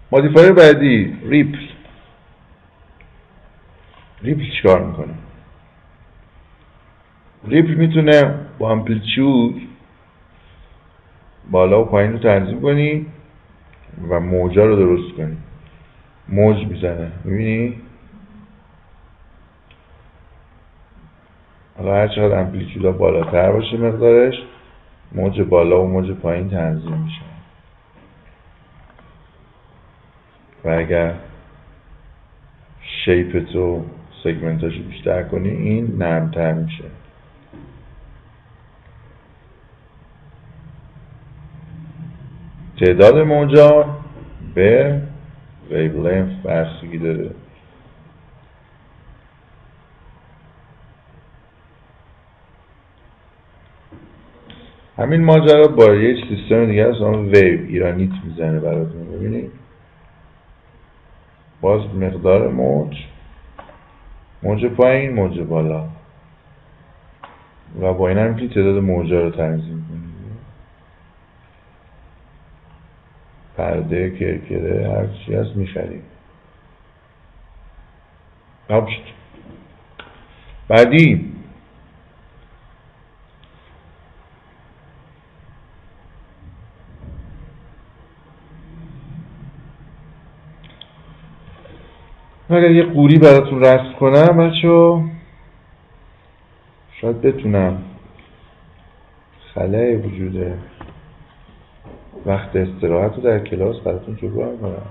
مودیفایر بعدی ریپل. ریپل چیکار میکنه؟ ریپل میتونه با امپلیتیود بالا و پایین رو تنظیم کنی و موجا رو درست کنی. موج میزنه، میبینی؟ حالا هر چقدر امپلیتیود ها بالاتر باشه مقدارش، موج بالا و موج پایین تنظیم میشه و اگر شیپتو سگمنتاشو بیشتر کنی این نرمتر میشه. تعداد موجا به ویولنث بستگی داره. همین ماجرا با یه سیستم دیگه هست اون ویو ایرانیت میزنه براتون. ببینید باز مقدار موج پایین، موج بالا و با این هم که تعداد موجا رو تنظیم کنید. پرده، کرکره، هر چی هست میخرید. بعدی اگر یه قوری براتون رسم کنم بچه‌ها، شاید بتونم خلأ وجود وقت استراحت رو در کلاس براتون جبران کنم.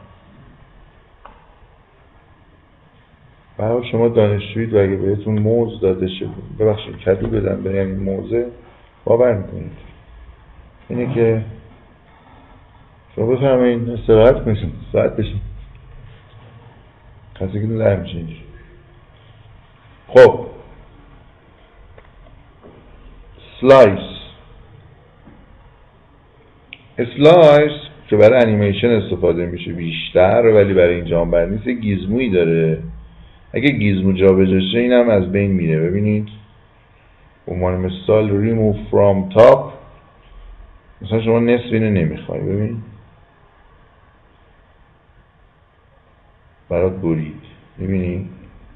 برای شما دانشجویید و اگه بهتون موز داده شه، ببخشید کدو بدن به یعنی موزه، باور میکنید اینه که شما بفرمایید استراحت کنید، ساعت بشید، خستگیتون در میشه اینجوری. خب اسلایس که برای انیمیشن استفاده میشه بیشتر، ولی برای این جانبر نیست. گیزمویی داره، اگه گیزمو جا به جا شه این هم از بین میره. ببینید به عنوان مثال remove from top، مثلا شما نصف اینو نمیخوای، ببین برات برید. میبینی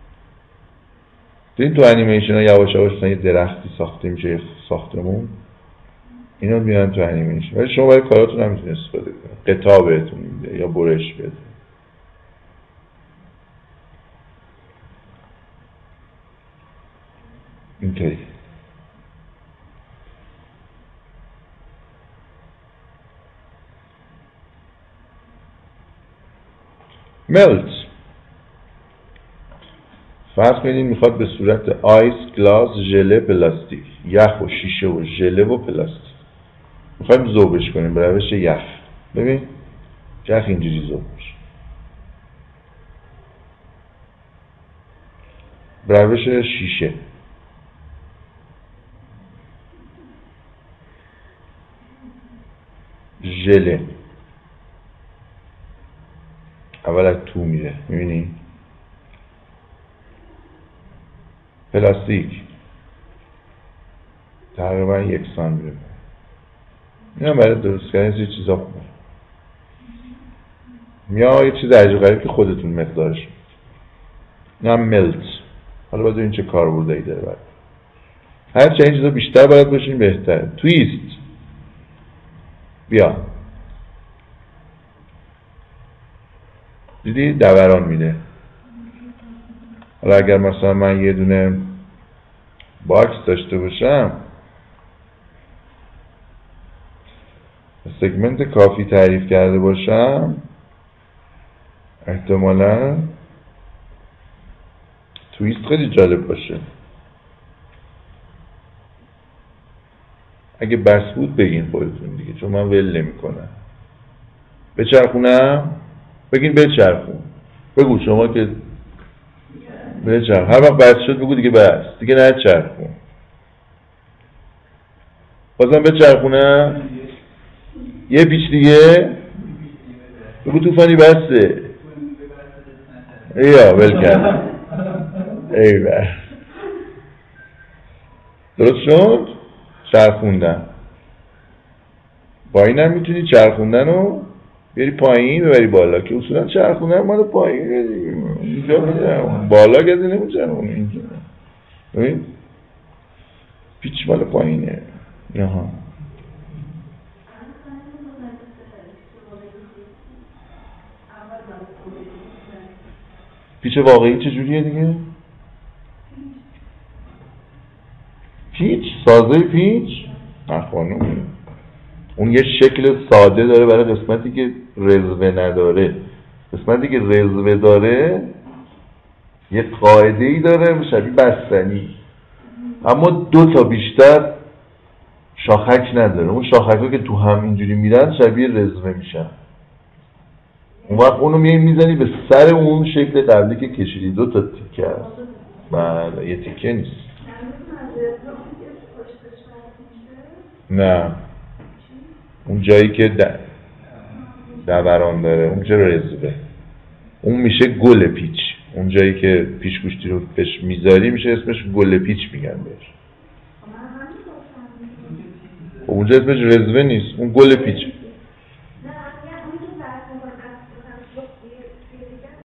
تو انیمیشن ها یواش یواش یه درختی ساخته میشه، یه ساختمون، اینو میان تو انیمیشن، ولی شما برای کاراتون هم میتونید استفاده کنید. قطعه بهتون میده یا برش بده. اینطوری ملت فرض کنید میخواد به صورت آیس، گلاس، ژله، پلاستیک، یخ و شیشه و ژله و پلاستیک میخوایم ذوبش کنیم به روش یخ. ببین یخ اینجوری ذوب میشه، به روش شیشه ژله اول از تو میره، میبینی؟ پلاستیک تقریبا یکسان میره. این هم برای درست کردن یه چیزا خوبه، یا یه چیز عجیب غریب که خودتون مقدارش. این هم ملت. حالا باید این چه کاربردی داره برای هر چه این چیزا بیشتر باید باشین بهتره. تویست بیا، دیدی دوران میده. حالا اگر مثلا من یه دونه باکس داشته باشم، سگمنت کافی تعریف کرده باشم، احتمالا تویست خیلی جالب باشه. اگه بس بود بگین خودتون دیگه، چون من ول نمی کنم. بچرخونم؟ بگین بچرخون. بگو شما که بچرخون. هر وقت بس شد بگو دیگه بس، دیگه نه چرخون. بازم بچرخونم؟ یه پیچ دیگه؟ بگو توفانی بسته. ایا ول کرد. ای بر درست شد؟ چرخوندن. با این هم میتونی چرخوندن رو بیاری پایین ببری بالا که اصولا چرخونه مال پایینه دیگه. اینجا میزنم بالا گذی نمیزنم اینجا ببین پیچ مال پایینه. یها پیچ واقعی چجوریه دیگه؟ پیچ؟ سازه پیچ؟ نه خانم اون یه شکل ساده داره برای قسمتی که رزوه نداره. قسمتی که رزوه داره یه قاعده‌ای داره شبیه بستنی، اما 2 تا بیشتر شاخک نداره. اون شاخک‌ها که تو هم اینجوری میرن شبیه رزوه میشن. اون وقت اونو میزنی به سر اون شکل قبلی که کشیدی. 2 تا تیکه هست. بله یه تیکه نیست. نه اون جایی که دوران داره اون چه رزوه، اون میشه گل پیچ. اون جایی که پیچ گوشتی رو بهش میذاری میشه اسمش گل پیچ میگن بهش. اونجا اسمش رزوه نیست، اون گل پیچ.